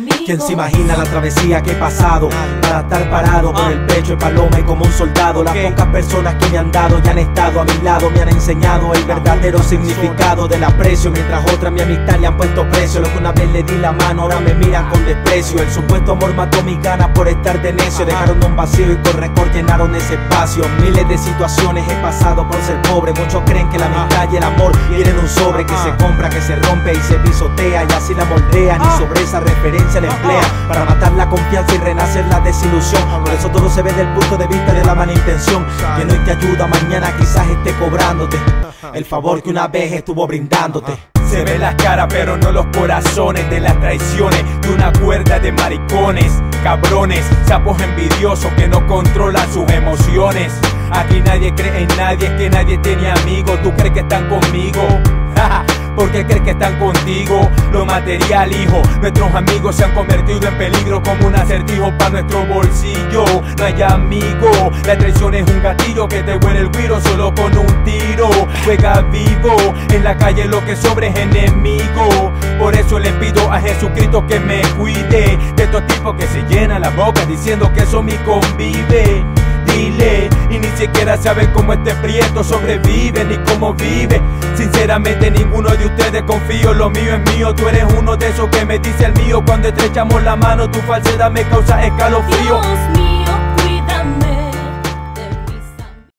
¿Quién se imagina la travesía que he pasado para estar parado con el pecho de paloma y como un soldado? Las pocas personas que me han dado y han estado a mi lado me han enseñado el verdadero significado del aprecio, mientras otras mi amistad le han puesto precio. Lo que una vez le di la mano ahora me miran con desprecio. El supuesto amor mató mis ganas por estar de necio. Dejaron un vacío y con rencor llenaron ese espacio. Miles de situaciones he pasado por ser pobre. Muchos creen que la amistad y el amor vienen un sobre que se compra, que se rompe y se pisotea, y así la moldean y sobre esa referencia la emplean para matar la confianza y renacer la desilusión. Por eso todo se ve desde el punto de vista de la mala intención. Quien hoy te ayuda mañana quizás esté cobrándote el favor que una vez estuvo brindándote. Se ven las caras pero no los corazones de las traiciones de una cuerda de maricones, cabrones, sapos envidiosos que no controlan sus emociones. Aquí nadie cree en nadie, es que nadie tiene amigos. ¿Tú crees que están conmigo? ¿Por qué crees que están contigo? Lo material, hijo, nuestros amigos se han convertido en peligro como un acertijo para nuestro bolsillo. No hay amigo, la traición es un gatillo que te huele el guiro solo con un tiro. Juega vivo, en la calle lo que sobre es enemigo. Por eso le pido a Jesucristo que me cuide de estos tipos que se llenan la boca diciendo que eso mi convive. Dile, y ni siquiera saben cómo este prieto sobrevive ni cómo vive. Sinceramente ninguno de ustedes confío, lo mío es mío. Tú eres uno de esos que me dice el mío. Cuando estrechamos la mano tu falsedad me causa escalofrío.